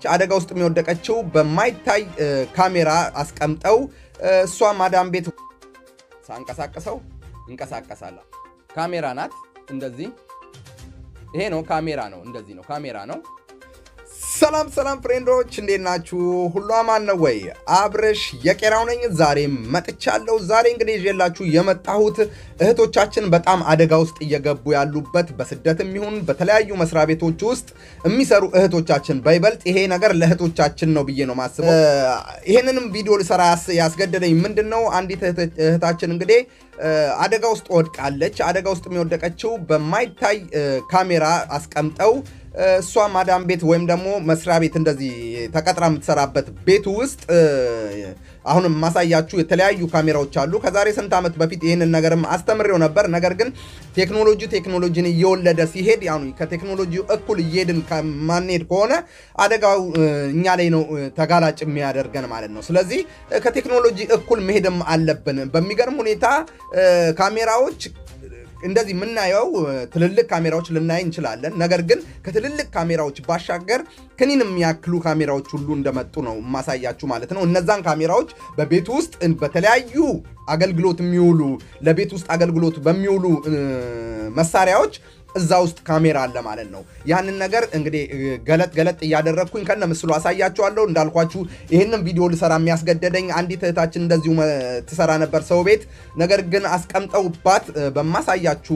አደጋ ውስጥ የሚወደቀችው በማይታይ ካሜራ አስቀምጠው እሷ ማዳም ቤት ሳንቀሳቀሰው እንቀሳቀሳላ ካሜራ ናት እንደዚህ ይሄ ነው ካሜራ ነው እንደዚህ ነው ካሜራ ነው ሰላም ፍሬንዶች እንዴት ናችሁ ሁሉ አማን ነው ወይ አብርሽ የቄራው ነኝ ዛሬ መጥቻለሁ ዛሬ እንግዲህ ይዤላችሁ የመጣሁት እህቶቻችን በጣም አደጋ ውስጥ እየገቡ ያሉበት በስደትም ይሁን በተለያዩ መስሪያ ቤቶች ውስጥ የሚሰሩ እህቶቻችን በይበልጥ ይሄ ነገር ለእህቶቻችን ነው ብዬ ነው ማስበው ይሄንንም ቪዲዮ ልሰራ ያስገደደኝ ምንድነው አንዲት እህታችን እንግዲህ አደጋ ውስጥ ወድቃለች አደጋ ውስጥ የሚወደቀችው በማይታይ ካሜራ አስቀምጠው እሷ ማዳም ቤት ወይም ደግሞ መስሪያ ቤት እንደዚህ ተቀጥራ የምትሰራበት ቤት ውስጥ አሁንም ማሳያችሁ የተለያዩ ካሜራዎች አሉ ከዛሬ ስንት አመት በፊት ይሄንን ነገርም አስተምሬው ነበር ነገር ግን ቴክኖሎጂን እየወለደ ሲሄድ ያው ከቴክኖሎጂው እኩል እየሄድን ከማንሄድ ከሆነ አደጋው እኛ ላይ ነው ተጋላጭ የሚያደርገን ማለት ነው ስለዚህ ከቴክኖሎጂ እኩል መሄድም አለብን በሚገርም ሁኔታ ካሜራዎች እንደዚህ ምናየው ትልልቅ ካሜራዎች ልናይ እንችላለን ነገር ግን ከትልልቅ ካሜራዎች ባሻገር ከኒንም ያክሉ ካሜራዎች ሁሉ እንደመጡ ነው ማሳያችሁ ማለት ነው እነዛን ካሜራዎች በቤት ውስጥ በተለያዩ አገልግሎት የሚውሉ ለቤት ውስጥ አገልግሎት በሚውሉ መሳሪያዎች እዛ ውስጥ ካሜራ አለ ማለት ነው ያንን ነገር እንግዲህ ገለጥ ያደረኩኝ ከነ ምስሉ አሳያችኋለሁ እንዳልኳችሁ ይሄንን ቪዲዮ ልሰራ የሚያስገደደኝ አንዲት እህታችን እንደዚሁ ትሰራ ነበር ሰው ቤት ነገር ግን አስቀምጠውባት በማሳያችሁ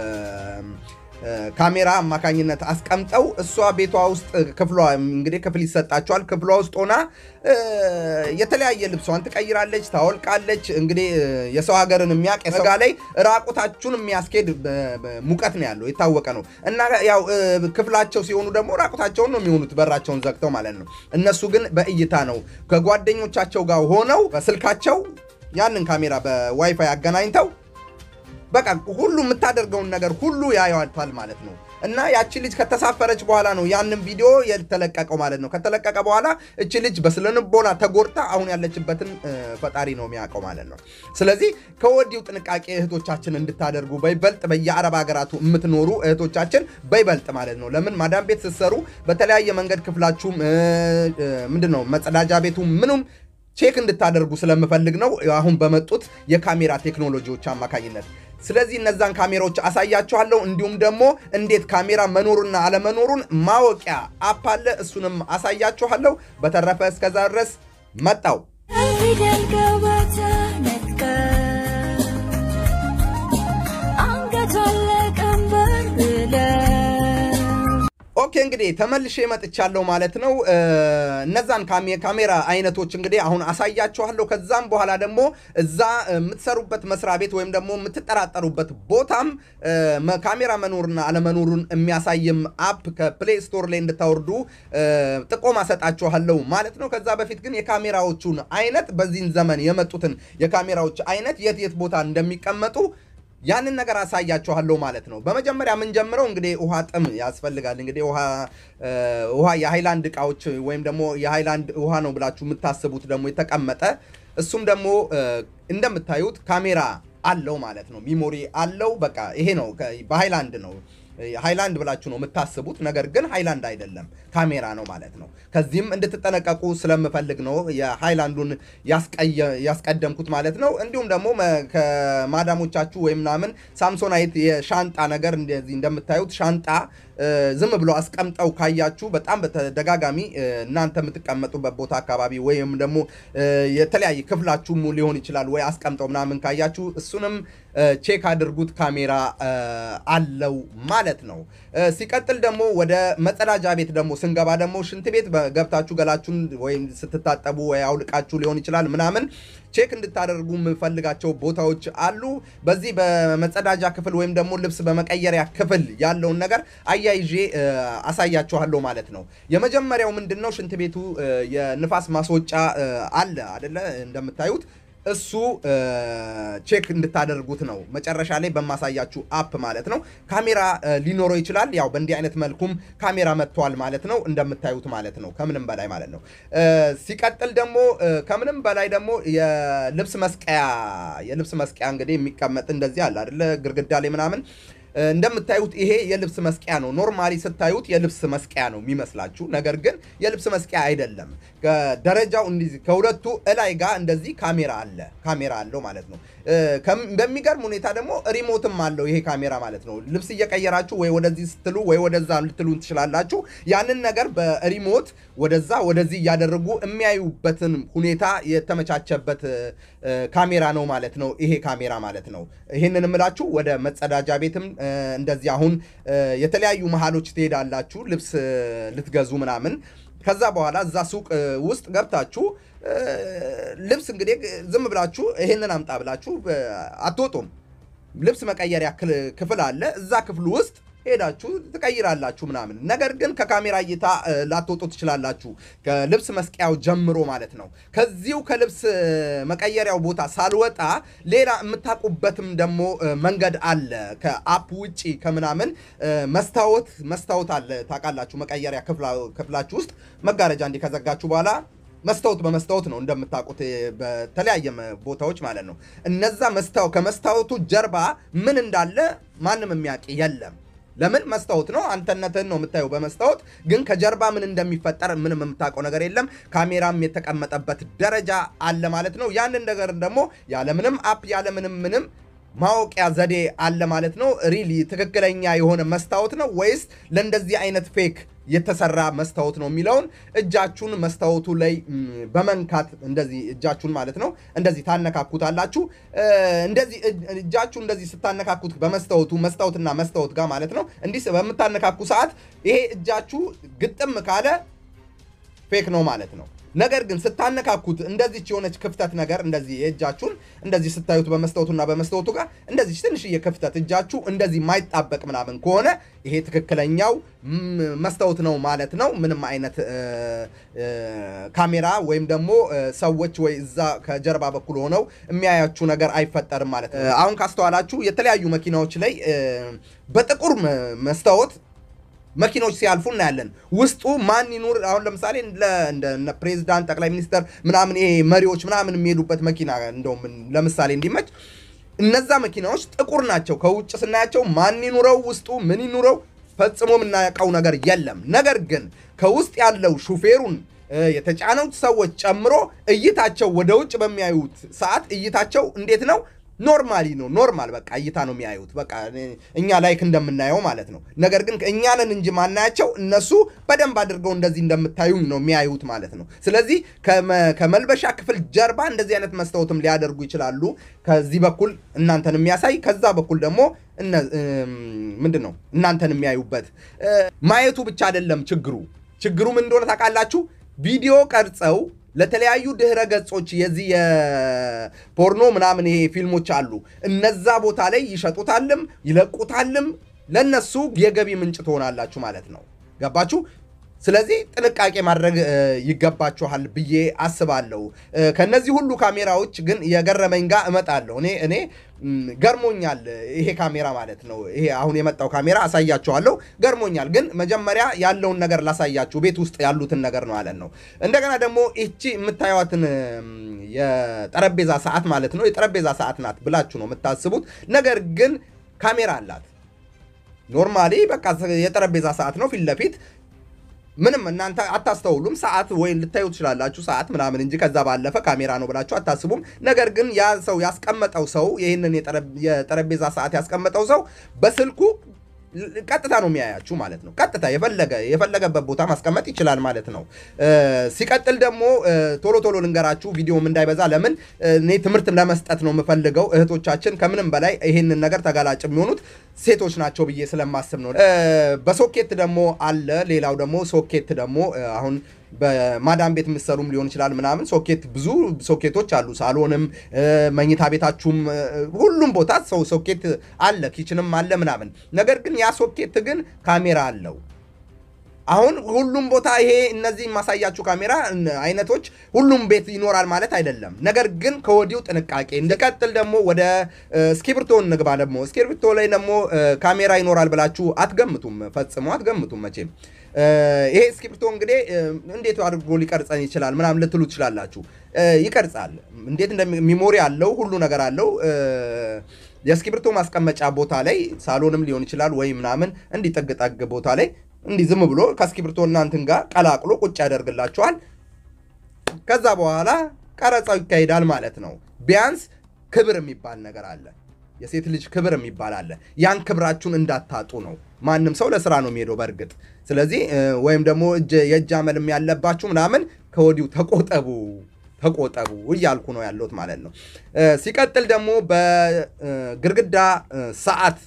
ካሜራ አማካኝነት አስቀምጠው እሷ ቤቷ ውስጥ ክፍሏ እንግዲህ ክፍል ይሰጣቸዋል ክፍሏ ውስጥ ሆና የተለያየ ልብሷን ትቀይራለች ታወልቃለች እንግዲህ የሰው ሀገርን የሚያቅ የሰው ላይ ራቁታችሁን የሚያስኬድ ሙቀት ነው ያለው የታወቀ ነው እና ያው ክፍላቸው ሲሆኑ ደግሞ ራቁታቸውን ነው የሚሆኑት በራቸውን ዘግተው ማለት ነው እነሱ ግን በእይታ ነው ከጓደኞቻቸው ጋር ሆነው በስልካቸው ያንን ካሜራ በዋይፋይ አገናኝተው በቃ ሁሉ የምታደርገውን ነገር ሁሉ ያያዋታል ማለት ነው እና ያቺ ልጅ ከተሳፈረች በኋላ ነው ያንን ቪዲዮ የተለቀቀው ማለት ነው ከተለቀቀ በኋላ እቺ ልጅ በስለንቦና ተጎርታ አሁን ያለችበትን ፈጣሪ ነው የሚያውቀው ማለት ነው ስለዚህ ከወዲው ጥንቃቄ እህቶቻችን እንድታደርጉ በይበልጥ በየአረብ ሀገራቱ የምትኖሩ እህቶቻችን በይበልጥ ማለት ነው ለምን ማዳም ቤት ስትሰሩ በተለያየ መንገድ ክፍላችሁ ምንድነው መጸዳጃ ቤቱ ምንም ቼክ እንድታደርጉ ስለምፈልግ ነው አሁን በመጡት የካሜራ ቴክኖሎጂዎች አማካኝነት ስለዚህ እነዛን ካሜራዎች አሳያችኋለሁ እንዲሁም ደግሞ እንዴት ካሜራ መኖሩና አለመኖሩን ማወቂያ አፕ አለ እሱንም አሳያችኋለሁ በተረፈ እስከዛ ድረስ መጣው ኦኬ እንግዲህ ተመልሼ መጥቻለሁ ማለት ነው እነዛን ካሜራ አይነቶች እንግዲህ አሁን አሳያችኋለሁ ከዛም በኋላ ደግሞ እዛ የምትሰሩበት መስሪያ ቤት ወይም ደግሞ የምትጠራጠሩበት ቦታም ካሜራ መኖርና አለመኖሩን የሚያሳይም አፕ ከፕሌይ ስቶር ላይ እንድታወርዱ ጥቆማ ሰጣችኋለሁ ማለት ነው ከዛ በፊት ግን የካሜራዎቹን አይነት በዚህን ዘመን የመጡትን የካሜራዎች አይነት የት ቦታ እንደሚቀመጡ ያንን ነገር አሳያችኋለሁ ማለት ነው በመጀመሪያ ምን ጀምረው እንግዲህ ውሃ ጥም ያስፈልጋል እንግዲህ ውሃ የሃይላንድ እቃዎች ወይም ደግሞ የሃይላንድ ውሃ ነው ብላችሁ የምታስቡት ደግሞ የተቀመጠ እሱም ደግሞ እንደምታዩት ካሜራ አለው ማለት ነው ሚሞሪ አለው በቃ ይሄ ነው በሃይላንድ ነው ሃይላንድ ብላችሁ ነው የምታስቡት ነገር ግን ሃይላንድ አይደለም ካሜራ ነው ማለት ነው ከዚህም እንድትጠነቀቁ ስለምፈልግ ነው የሃይላንዱን ያስቀደምኩት ማለት ነው እንዲሁም ደግሞ ከማዳሞቻችሁ ወይም ናምን ሳምሶናይት የሻንጣ ነገር እንደምታዩት ሻንጣ ዝም ብሎ አስቀምጠው ካያችሁ በጣም በተደጋጋሚ እናንተ የምትቀመጡበት ቦታ አካባቢ ወይም ደግሞ የተለያየ ክፍላችሁ ሊሆን ይችላል ወይ አስቀምጠው ምናምን ካያችሁ እሱንም ቼክ አድርጉት ካሜራ አለው ማለት ነው ሲቀጥል ደግሞ ወደ መጸዳጃ ቤት ደግሞ ስንገባ ደግሞ ሽንት ቤት ገብታችሁ ገላችሁን ወይም ስትታጠቡ ወይ አውልቃችሁ ሊሆን ይችላል ምናምን ቼክ እንድታደርጉ የምፈልጋቸው ቦታዎች አሉ በዚህ በመጸዳጃ ክፍል ወይም ደግሞ ልብስ በመቀየሪያ ክፍል ያለውን ነገር አያይዤ አሳያችኋለሁ ማለት ነው የመጀመሪያው ምንድነው ሽንት ቤቱ የንፋስ ማስወጫ አለ አይደለ እንደምታዩት እሱ ቼክ እንድታደርጉት ነው መጨረሻ ላይ በማሳያችሁ አፕ ማለት ነው ካሜራ ሊኖረው ይችላል ያው በእንዲህ አይነት መልኩም ካሜራ መጥቷል ማለት ነው እንደምታዩት ማለት ነው ከምንም በላይ ማለት ነው ሲቀጥል ደግሞ ከምንም በላይ ደግሞ የልብስ መስቀያ እንግዲህ የሚቀመጥ እንደዚህ አለ አይደለ ግርግዳ ላይ ምናምን እንደምታዩት ይሄ የልብስ መስቂያ ነው ኖርማሊ ስታዩት የልብስ መስቂያ ነው የሚመስላችሁ ነገር ግን የልብስ መስቂያ አይደለም ከደረጃው እንደዚህ ከሁለቱ እላይ ጋር እንደዚህ ካሜራ አለው ማለት ነው በሚገርም ሁኔታ ደግሞ ሪሞትም አለው ይሄ ካሜራ ማለት ነው ልብስ እየቀየራችሁ ወይ ወደዚህ ስትሉ ወይ ወደዛ ልትሉን ትችላላችሁ ያንን ነገር በሪሞት ወደዚህ ያደረጉ የሚያዩበትን ሁኔታ የተመቻቸበት ካሜራ ነው ማለት ነው ይሄ ካሜራ ማለት ነው ይሄንን እምላችሁ ወደ መጸዳጃ ቤትም እንደዚህ አሁን የተለያዩ መሃሎች ትሄዳላችሁ ልብስ ልትገዙ ምናምን ከዛ በኋላ እዛ ሱቅ ውስጥ ገብታችሁ ልብስ እንግዲህ ዝም ብላችሁ ይሄንን አምጣ ብላችሁ አትወጡም ልብስ መቀየሪያ ክፍል አለ እዛ ክፍል ውስጥ ሄዳችሁ ትቀይራላችሁ ምናምን ነገር ግን ከካሜራ እይታ ላትወጡ ትችላላችሁ ከልብስ መስቂያው ጀምሮ ማለት ነው ከዚሁ ከልብስ መቀየሪያው ቦታ ሳልወጣ ሌላ የምታቁበትም ደግሞ መንገድ አለ ከአፕ ውጪ ከምናምን መስታወት አለ ታቃላችሁ መቀየሪያ ክፍላችሁ ውስጥ መጋረጃ እንዲከዘጋችሁ በኋላ መስታወት በመስታወት ነው እንደምታቁት በተለያየ ቦታዎች ማለት ነው እነዛ ከመስታወቱ ጀርባ ምን እንዳለ ማንም የሚያውቅ የለም ለምን መስታወት ነው አንተነትን ነው የምታየው በመስታወት ግን ከጀርባ ምን እንደሚፈጠር ምንም የምታውቀው ነገር የለም ካሜራም የተቀመጠበት ደረጃ አለ ማለት ነው ያንን ነገር ደግሞ ያለምንም አፕ ያለምንም ማወቂያ ዘዴ አለ ማለት ነው ሪሊ ትክክለኛ የሆነ መስታወት ነው ወይስ ለእንደዚህ አይነት ፌክ የተሰራ መስታወት ነው የሚለውን እጃችሁን መስታወቱ ላይ በመንካት እንደዚህ እጃችሁን ማለት ነው እንደዚህ ታነካኩታላችሁ እንደዚህ እጃችሁ እንደዚህ ስታነካኩት መስታወትና መስታወት ጋር ማለት ነው እንዲህ በመታነካኩ ሰዓት ይሄ እጃችሁ ግጥም ካለ ፌክ ነው ማለት ነው ነገር ግን ስታነካኩት እንደዚህ የሆነች ክፍተት ነገር እንደዚህ እጃችሁን እንደዚህ ስታዩት በመስታወቱና በመስታወቱ ጋር እንደዚህ ትንሽዬ ክፍተት እጃችሁ እንደዚህ ማይጣበቅ ምናምን ከሆነ ይሄ ትክክለኛው መስታወት ነው ማለት ነው ምንም አይነት ካሜራ ወይም ደግሞ ሰዎች ወይ እዛ ከጀርባ በኩል ሆነው የሚያያችሁ ነገር አይፈጠርም ማለት ነው አሁን ካስተዋላችሁ የተለያዩ መኪናዎች ላይ በጥቁር መስታወት መኪኖች ሲያልፉ እናያለን ውስጡ ማን ይኑር አሁን ለምሳሌ እንደ ፕሬዝዳንት ጠቅላይ ሚኒስተር ምናምን ይሄ መሪዎች ምናምን የሚሄዱበት መኪና እንደውም ለምሳሌ እንዲመች እነዛ መኪናዎች ጥቁር ናቸው ከውጭ ስናያቸው ማን ይኑረው ውስጡ ምን ይኑረው ፈጽሞ የምናውቀው ነገር የለም ነገር ግን ከውስጥ ያለው ሹፌሩን የተጫኑት ሰዎች ጨምሮ እይታቸው ወደ ውጭ በሚያዩት ሰዓት እይታቸው እንዴት ነው ኖርማል በቃ እይታ ነው የሚያዩት በቃ እኛ ላይክ እንደምናየው ማለት ነው ነገር ግን እኛንን እንጂ ማናያቸው እነሱ በደንብ አድርገው እንደዚህ እንደምታዩኝ ነው የሚያዩት ማለት ነው ስለዚህ ከመልበሻ ክፍል ጀርባ እንደዚህ አይነት መስታወትም ሊያደርጉ ይችላሉ ከዚህ በኩል እናንተን የሚያሳይ ከዛ በኩል ደግሞ ምንድነው እናንተን የሚያዩበት ማየቱ ብቻ አይደለም ችግሩ ምን እንደሆነ ታውቃላችሁ ቪዲዮ ቀርጸው ለተለያዩ ድህረ ገጾች የዚህ የፖርኖ ምናምን ይሄ ፊልሞች አሉ እነዛ ቦታ ላይ ይሸጡታልም ይለቁታልም ለነሱ የገቢ ምንጭ ትሆናላችሁ ማለት ነው ገባችሁ ስለዚህ ጥንቃቄ ማድረግ ይገባችኋል ብዬ አስባለሁ ከነዚህ ሁሉ ካሜራዎች ግን የገረመኝ ጋር እመጣለሁ እኔ ገርሞኛል ይሄ ካሜራ ማለት ነው ይሄ አሁን የመጣው ካሜራ አሳያችኋለሁ ገርሞኛል ግን መጀመሪያ ያለውን ነገር ላሳያችሁ ቤት ውስጥ ያሉትን ነገር ነው ማለት ነው እንደገና ደግሞ እቺ የምታዩትን የጠረጴዛ ሰዓት ማለት ነው የጠረጴዛ ሰዓት ናት ብላችሁ ነው የምታስቡት ነገር ግን ካሜራ አላት ኖርማሊ በቃ የጠረጴዛ ሰዓት ነው ፊት ለፊት ምንም እናንተ አታስተውሉም ሰዓት ወይ ልታዩ ትችላላችሁ ሰዓት ምናምን እንጂ ከዛ ባለፈ ካሜራ ነው ብላችሁ አታስቡም ነገር ግን ያ ሰው ያስቀመጠው ሰው ይሄንን የጠረጴዛ ሰዓት ያስቀመጠው ሰው በስልኩ ቀጥታ ነው የሚያያችሁ ማለት ነው ቀጥታ የፈለገበት ቦታ ማስቀመጥ ይችላል ማለት ነው ሲቀጥል ደግሞ ቶሎ ልንገራችሁ ቪዲዮም እንዳይበዛ ለምን እኔ ትምህርት ለመስጠት ነው የምፈልገው እህቶቻችን ከምንም በላይ ይሄንን ነገር ተጋላጭ የሚሆኑት ሴቶች ናቸው ብዬ ስለማስብ ነው በሶኬት ደግሞ አለ ሌላው ደግሞ ሶኬት ደግሞ አሁን በማዳም ቤት ምሰሩም ሊሆን ይችላል ምናምን ሶኬት ብዙ ሶኬቶች አሉ ሳሎንም መኝታ ቤታችሁም ሁሉም ቦታ ሶኬት አለ ኪችንም አለ ምናምን ነገር ግን ያ ሶኬት ግን ካሜራ አለው አሁን ሁሉም ቦታ ይሄ እነዚህ ማሳያችሁ ካሜራ አይነቶች ሁሉም ቤት ይኖራል ማለት አይደለም ነገር ግን ከወዲው ጥንቃቄ እንደቀጥል ደግሞ ወደ ስክሪፕቶ እንግባ ደግሞ ስክሪፕቶ ላይ ደግሞ ካሜራ ይኖራል ብላችሁ አትገምቱም ፈጽሞ አትገምቱም መቼም ይሄ ስክሪፕቶ እንግዲህ እንዴት አድርጎ ሊቀርጸን ይችላል ምናምን ልትሉ ትችላላችሁ ይቀርጻል እንዴት ሚሞሪ አለው ሁሉ ነገር አለው የእስክሪብቶ ማስቀመጫ ቦታ ላይ ሳሎንም ሊሆን ይችላል ወይ ምናምን እንዲ ጠግጠግ ቦታ ላይ እንዲ ዝም ብሎ ከእስክሪብቶና እንትን ጋር ቀላቅሎ ቁጭ ያደርግላችኋል ከዛ በኋላ ቀረጻው ይካሄዳል ማለት ነው ቢያንስ ክብር የሚባል ነገር አለ የሴት ልጅ ክብር የሚባል አለ ያን ክብራችሁን እንዳታጡ ነው ማንንም ሰው ለስራ ነው የሚሄደው በርግጥ ስለዚህ ወይም ደግሞ የእጅ አመልም ያለባችሁ ምናምን ከወዲው ተቆጠቡ እያልኩ ነው ያለሁት ማለት ነው ሲቀጥል ደግሞ በግርግዳ ሰዓት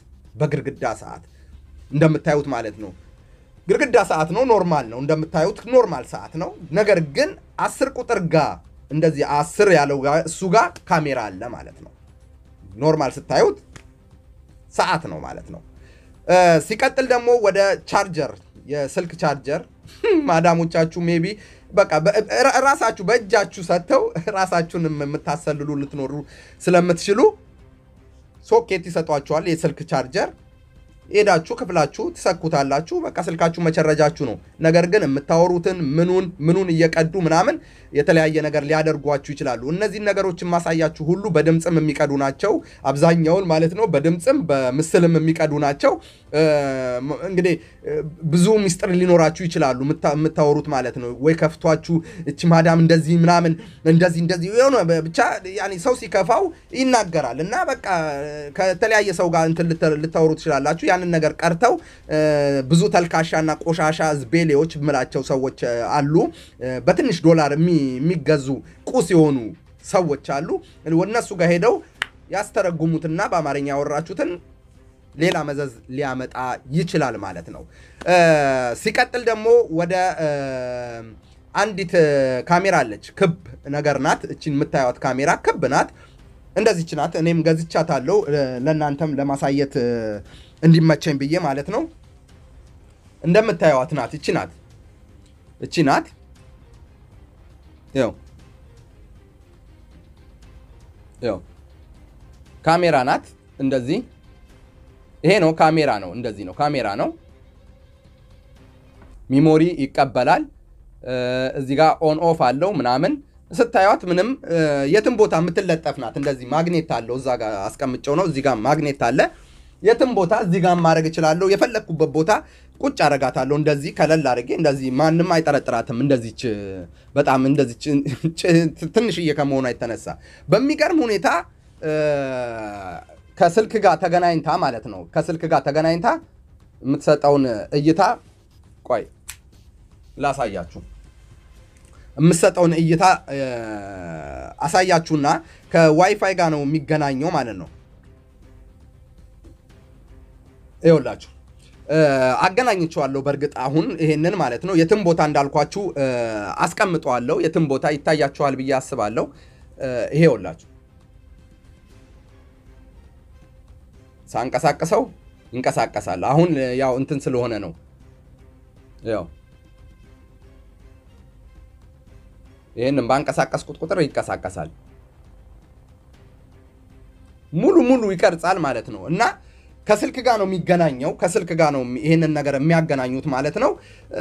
እንደምታዩት ማለት ነው ግርግዳ ሰዓት ነው ኖርማል ነው እንደምታዩት ኖርማል ሰዓት ነው ነገር ግን 10 ቁጥር ጋር እንደዚህ 10 ያለው ጋር እሱ ጋር ካሜራ አለ ማለት ነው ኖርማል ስታዩት ሰዓት ነው ማለት ነው ሲቀጥል ደግሞ ወደ ቻርጀር የስልክ ቻርጀር ማዳሞቻችሁ ሜቢ በቃ ራሳችሁ በእጃችሁ ሰተው ራሳችሁን የምታሰልሉ ልትኖሩ ስለምትችሉ ሶኬት ይሰጧችኋል የስልክ ቻርጀር ሄዳችሁ ክፍላችሁ ተሰኩታላችሁ በቃ ስልካችሁ መቸረጃችሁ ነው ነገር ግን የምታወሩትን ምኑን እየቀዱ ምናምን የተለያየ ነገር ሊያደርጓችሁ ይችላሉ እነዚህ ነገሮችን ማሳያችሁ ሁሉ በድምጽም የሚቀዱ ናቸው አብዛኛውን ማለት ነው በድምጽም በምስልም የሚቀዱ ናቸው እንግዲህ ብዙ ሚስጥር ሊኖራችሁ ይችላሉ የምታወሩት ማለት ነው ወይ ከፍቷችሁ እቺ ማዳም እንደዚህ ምናምን እንደዚህ የሆነ ብቻ ያኒ ሰው ሲከፋው ይናገራል እና በቃ ከተለያየ ሰው ጋር እንትን ልታወሩ ትችላላችሁ ያንን ነገር ቀርተው ብዙ ተልካሻና ቆሻሻ ዝቤሌዎች ምላቸው ሰዎች አሉ በትንሽ ዶላር የሚገዙ ቁስ የሆኑ ሰዎች አሉ ወነሱ ጋር ሄደው ያስተረጉሙትና በአማርኛ ያወራችሁትን ሌላ መዘዝ ሊያመጣ ይችላል ማለት ነው ሲቀጥል ደግሞ ወደ አንዲት ካሜራ አለች ክብ ነገር ናት እቺን የምታዩት ካሜራ ክብ ናት እንደዚህች ናት እኔም ገዝቻታለሁ ለናንተም ለማሳየት እንዲመቸኝ ብዬ ማለት ነው እንደምታዩት ናት እቺ ናት ያው ካሜራ ናት እንደዚህ ይሄ ነው ካሜራ ነው እንደዚህ ነው ካሜራ ነው ሚሞሪ ይቀበላል እዚህ ጋር ኦን ኦፍ አለው ምናምን ስታዩት ምንም የትም ቦታ የምትለጠፍ ናት እንደዚህ ማግኔት አለው እዛ ጋር አስቀምጨው ነው እዚህ ጋር ማግኔት አለ የትም ቦታ እዚህ ጋር ማድረግ ይችላል የፈለኩበት ቦታ ቁጭ አረጋታለሁ እንደዚህ ከለል አድርጌ እንደዚህ ማንንም አይጠረጥራትም እንደዚህች በጣም እንደዚህች ትንሽዬ ከመሆኗ የተነሳ በሚገርም ሁኔታ ከስልክ ጋር ተገናኝታ ማለት ነው ከስልክ ጋር ተገናኝታ የምትሰጠውን እይታ ቆይ ላሳያችሁ የምትሰጠውን እይታ አሳያችሁና ከዋይፋይ ጋር ነው የሚገናኘው ማለት ነው ይኸውላችሁ አገናኝቻለሁ በርግጥ አሁን ይሄንን ማለት ነው የትም ቦታ እንዳልኳችሁ አስቀምጣለሁ የትም ቦታ ይታያችኋል ብዬ አስባለሁ ይሄውላችሁ ሳንቀሳቀሰው ይንቀሳቀሳል አሁን ያው እንትን ስለሆነ ነው ያው ይሄንን ባንቀሳቀስኩት ቁጥር ይንቀሳቀሳል ሙሉ ይቀርጻል ማለት ነው እና ከስልክ ጋር ነው የሚገናኘው ከስልክ ጋር ነው ይሄንን ነገር የሚያገናኙት ማለት ነው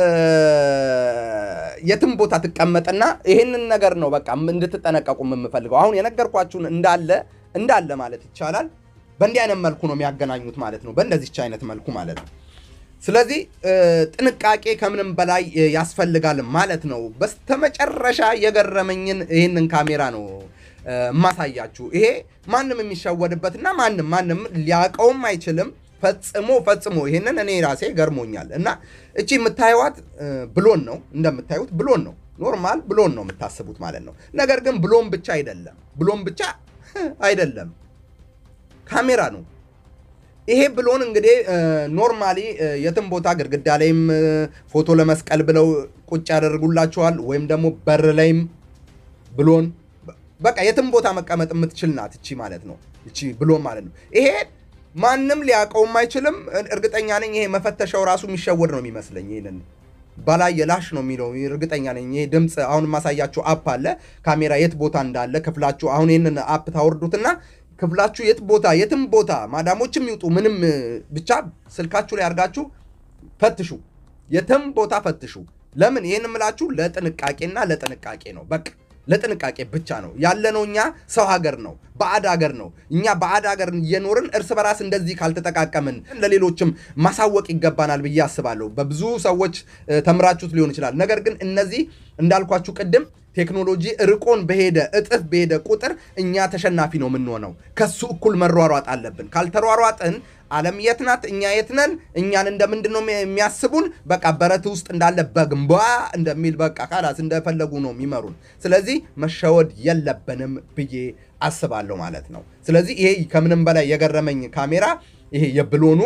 የትም ቦታ ተቀመጠና ይሄንን ነገር ነው በቃ እንድትጠነቀቁ የምፈልገው አሁን የነገርኳችሁን እንዳለ ማለት ይቻላል በእንዲህ አይነት መልኩ ነው የሚያገናኙት ማለት ነው በእንደዚህች አይነት መልኩ ማለት ነው ስለዚህ ጥንቃቄ ከምንም በላይ ያስፈልጋል ማለት ነው በስተመጨረሻ የገረመኝን ይሄንን ካሜራ ነው ማሳያችሁ ይሄ ማንንም የሚሸወድበትና ማንንም ሊያቀውም አይችልም ፈጽሞ ይሄንን እኔ ራሴ ገርሞኛል እና እቺ የምታዩት ብሎን ነው እንደምታዩት ብሎን ነው ኖርማል ብሎን ነው የምታስቡት ማለት ነው ነገር ግን ብሎን ብቻ አይደለም ካሜራ ነው ይሄ ብሎን እንግዲህ ኖርማሊ የትም ቦታ ግድግዳ ላይም ፎቶ ለመስቀል ብለው ቁጭ ያደርጉላችኋል ወይም ደግሞ በር ላይም ብሎን በቃ የትም ቦታ መቀመጥ የምትችል ናት እቺ ማለት ነው እቺ ብሎን ማለት ነው ይሄ ማንንም ሊያቀውም አይችልም እርግጠኛ ነኝ ይሄ መፈተሻው ራሱ የሚሸወድ ነው የሚመስለኝ ይሄንን ባላይ የላሽ ነው የሚለው እርግጠኛ ነኝ ይሄ ድምጽ አሁን ማሳያችሁ አፕ አለ ካሜራ የት ቦታ እንዳለ ክፍላችሁ አሁን ይሄንን አፕ ታወርዱትና ክፍላችሁ የትም ቦታ ማዳሞችም ይውጡ ምንም ብቻ ስልካችሁ ላይ አርጋችሁ ፈትሹ የትም ቦታ ፈትሹ ለምን ይሄን ምላችሁ ለጥንቃቄ ነው በቃ ለጥንቃቄ ብቻ ነው ያለነው እኛ ሰው ሀገር ነው ባዕድ ሀገር ነው እኛ ባዕድ ሀገር እየኖርን እርስ በራስ እንደዚህ ካልተጠቃቀምን ለሌሎችም ማሳወቅ ይገባናል ብዬ አስባለሁ በብዙ ሰዎች ተምራችሁት ሊሆን ይችላል ነገር ግን እነዚህ እንዳልኳችሁ ቀደም ቴክኖሎጂ ርቆን በሄደ እጥፍ በሄደ ቁጥር እኛ ተሸናፊ ነው ምንሆነው ከሱ እኩል መሯሯጥ አለብን ካልተሯሯጥን ዓለም የት ናት እኛ የት ነን እኛን እንደምንድነው የሚያስቡን በቃ በረት ውስጥ እንዳለ በግንባ እንደሚል በቃ ካላስ እንደፈለጉ ነው የሚመሩን ስለዚህ መሸወድ የለብንም ብዬ አስባለሁ ማለት ነው ስለዚህ ይሄ ከምንም በላይ የገረመኝ ካሜራ ይሄ የብሎኑ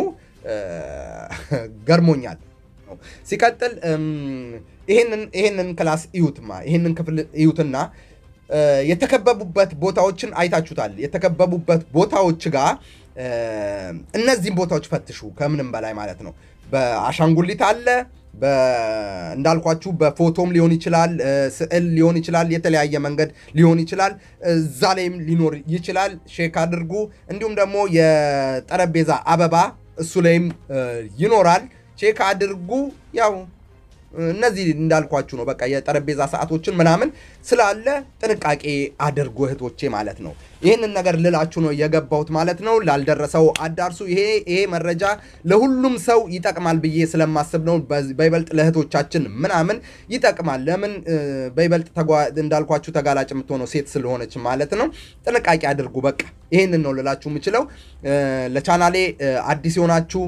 ገርሞኛል ሲቀጥል ይሄንን ክላስ እዩትማ ይሄንን ክፍል እዩትና የተከበቡበት ቦታዎችን አይታችሁታል የተከበቡበት ቦታዎች ጋር እነዚህን ቦታዎች ፈትሹ ከምንም በላይ ማለት ነው በአሻንጉሊት አለ እንዳልኳችሁ በፎቶም ሊሆን ይችላል ስዕል ሊሆን ይችላል የተለያየ መንገድ ሊሆን ይችላል ዛሌም ሊኖር ይችላል ሼክ አድርጉ እንዲሁም ደግሞ የጠረጴዛ አበባ እሱ ላይም ይኖራል ቼክ አድርጉ ያው እነዚህ እንዳልኳችሁ ነው በቃ የጠረጴዛ ሰዓቶችን ምናምን ስላለ ጥንቃቄ አድርጉ እህቶቼ ማለት ነው ይሄንን ነገር ልላችሁ ነው የገባሁት ማለት ነው ላልደረሰው አዳርሱ ይሄ መረጃ ለሁሉም ሰው ይጠቅማል ብዬ ስለማስብ ነው በይበልጥ ለእህቶቻችን ምናምን ይጠቅማል ለምን በይበልጥ እንዳልኳችሁ ተጋላጭ የምትሆነው ሴት ስለሆነች ማለት ነው ጥንቃቄ አድርጉ በቃ ይሄንን ነው ልላችሁ የምችለው ለቻናሌ አዲስ ሆናችሁ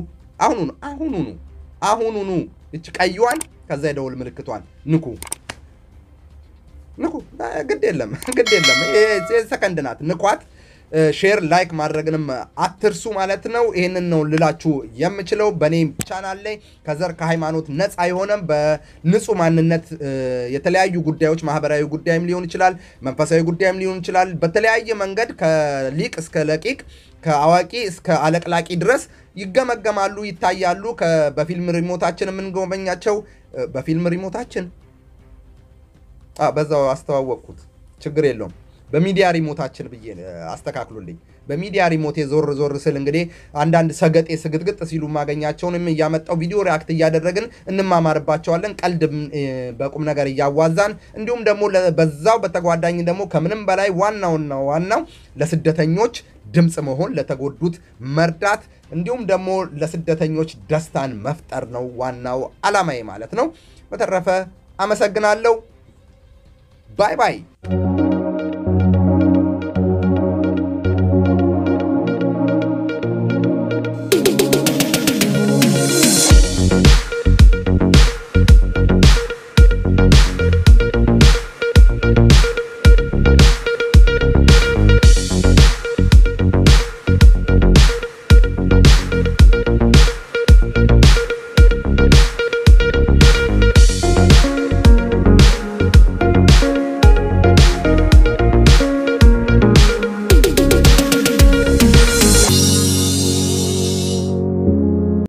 አሁኑኑ እቺ ቀይዋን ከዛ የደውል ምልክቷን ንኩ ግድ የለም ሰከንድ ናት ንኳት ሼር ላይክ ማድረግንም አትርሱ ማለት ነው ይሄንን ነው ልላችሁ የምችለው በኔ ቻናል ላይ ከዘር ከሃይማኖት ነፃ የሆነም በንጹህ ማንነት የተለያዩ ጉዳዮች ማህበራዊ ጉዳይም ሊሆን ይችላል መንፈሳዊ ጉዳይም ሊሆን ይችላል በተለያየ መንገድ ከሊቅ እስከ ለቂቅ ከአዋቂ እስከ አለቅላቂ ድረስ ይገመገማሉ ይታያሉ በፊልም ሪሞታችን የምንጎበኛቸው በፊልም ሪሞታችን በዛው አስተዋወቅኩት ችግር የለውም በሚዲያ ሪሞታችን ብዬ አስተካክሉልኝ በሚዲያ ሪሞት ዞር ስል እንግዲህ አንዳንድ ሰገጤ ስግጥግጥ ሲሉ ማገኛቸውንም ያመጣው ቪዲዮ ሪአክት እያደረግን እንማማርባቸዋለን ቀልድ በቁም ነገር እያዋዛን እንዲሁም ደግሞ በዛው በተጓዳኝ ደግሞ ከምንም በላይ ዋናው ለስደተኞች ድምጽ መሆን ለተጎዱት መርዳት እንዲሁም ደግሞ ለስደተኞች ደስታን መፍጠር ነው ዋናው ዓላማዬ ማለት ነው በተረፈ አመሰግናለሁ ባይ